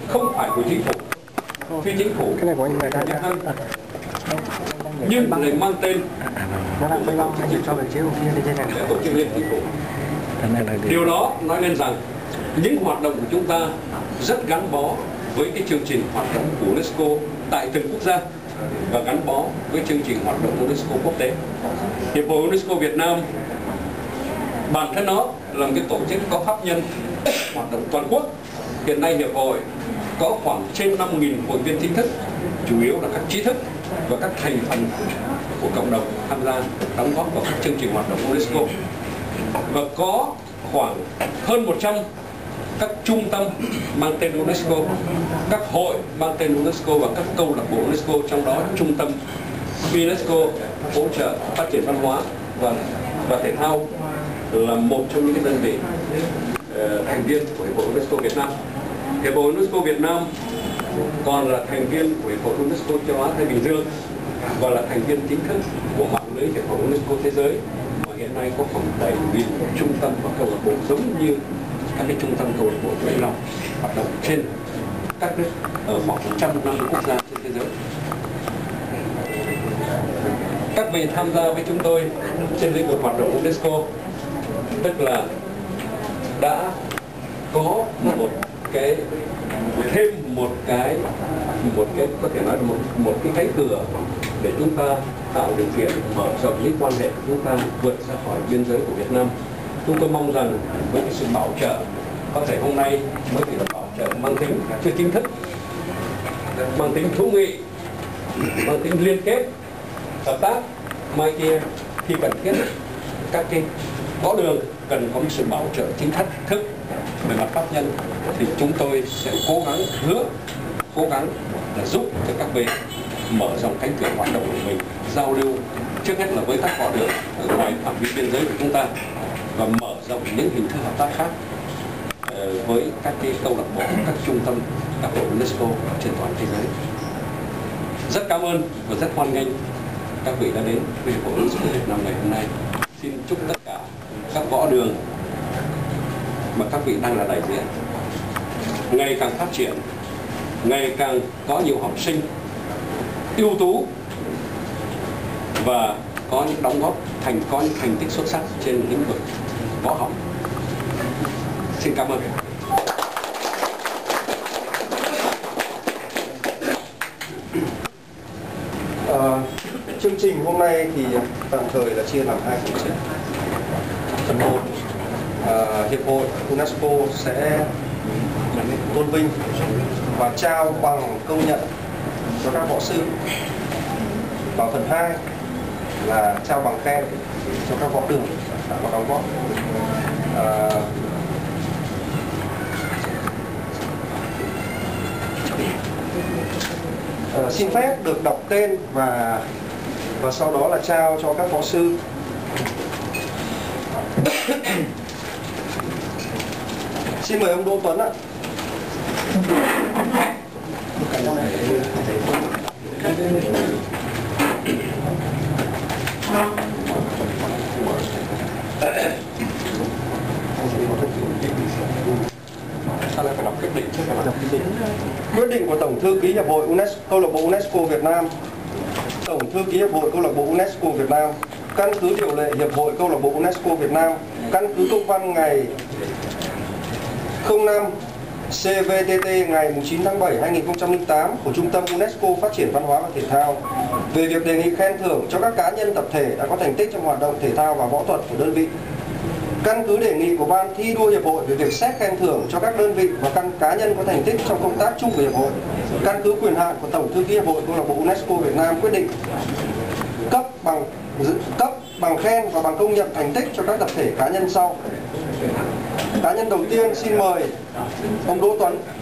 không phải của chính phủ, phi chính phủ, nhưng lại mang tên tổ chức liên chính phủ. Điều đó nói lên rằng những hoạt động của chúng ta rất gắn bó với cái chương trình hoạt động của UNESCO tại từng quốc gia và gắn bó với chương trình hoạt động UNESCO quốc tế. Hiệp hội UNESCO Việt Nam bản thân nó là một cái tổ chức có pháp nhân hoạt động toàn quốc. Hiện nay hiệp hội có khoảng trên 5.000 hội viên chính thức, chủ yếu là các trí thức và các thành phần của cộng đồng tham gia đóng góp vào các chương trình hoạt động UNESCO. Và có khoảng hơn 100 các trung tâm mang tên UNESCO, các hội mang tên UNESCO và các câu lạc bộ UNESCO, trong đó trung tâm UNESCO hỗ trợ phát triển văn hóa và thể thao là một trong những cái đơn vị thành viên của Hiệp hội UNESCO Việt Nam. Hiệp hội UNESCO Việt Nam còn là thành viên của Hiệp hội UNESCO châu Á Thái Bình Dương và là thành viên chính thức của mạng lưới Hiệp hội UNESCO thế giới, mà hiện nay có khoảng 7.000 trung tâm và câu lạc bộ giống như các cái trung tâm câu lạc bộ Vĩnh Long hoạt động trên các nước ở khoảng 150 quốc gia trên thế giới. Các vị tham gia với chúng tôi trên lĩnh vực hoạt động UNESCO, tức là đã có thêm một cái có thể nói là một cái cánh cửa để chúng ta tạo điều kiện mở rộng những quan hệ của chúng ta vượt ra khỏi biên giới của Việt Nam. Chúng tôi mong rằng với cái sự bảo trợ, có thể hôm nay mới chỉ là bảo trợ mang tính chưa chính thức, mang tính hữu nghị, mang tính liên kết, hợp tác, mai kia khi cần thiết các cái có đường cần có một sự bảo trợ chính thức về mặt pháp nhân, thì chúng tôi sẽ cố gắng là giúp cho các vị mở rộng cánh cửa hoạt động của mình, giao lưu trước hết là với các họ đường ở ngoài phạm vi biên giới của chúng ta, và mở rộng những hình thức hợp tác khác với các cái câu lạc bộ, các trung tâm đặc hội UNESCO trên toàn thế giới. Rất cảm ơn và rất hoan nghênh các vị đã đến với Hiệp hội UNESCO Việt Nam ngày hôm nay. Xin chúc tất cả các võ đường mà các vị đang là đại diện ngày càng phát triển, ngày càng có nhiều học sinh ưu tú và có những đóng góp có những thành tích xuất sắc trên lĩnh vực võ học. Xin cảm ơn. Chương trình hôm nay thì tạm thời là chia làm hai phần chính. Phần 1, Hiệp hội UNESCO sẽ tôn vinh và trao bằng công nhận cho các võ sư. Và phần 2 là trao bằng khen cho các võ đường đã có đóng góp. Xin phép được đọc tên và sau đó là trao cho các võ sư. Xin mời ông Đỗ Tuấn ạ. Quyết định của Tổng thư ký Hiệp hội Câu lạc bộ UNESCO Việt Nam. Tổng thư ký Hiệp hội Câu lạc bộ UNESCO Việt Nam căn cứ điều lệ Hiệp hội Câu lạc bộ UNESCO Việt Nam, căn cứ công văn ngày 05 CVTT ngày 9 tháng 7 2008 của Trung tâm UNESCO Phát triển Văn hóa và Thể thao về việc đề nghị khen thưởng cho các cá nhân tập thể đã có thành tích trong hoạt động thể thao và võ thuật của đơn vị. Căn cứ đề nghị của Ban thi đua Hiệp hội về việc xét khen thưởng cho các đơn vị và các cá nhân có thành tích trong công tác chung của Hiệp hội, căn cứ quyền hạn của Tổng thư ký Hiệp hội Câu lạc bộ UNESCO Việt Nam quyết định cấp bằng khen và bằng công nhận thành tích cho các tập thể cá nhân sau. Cá nhân đầu tiên xin mời ông Đỗ Tuấn.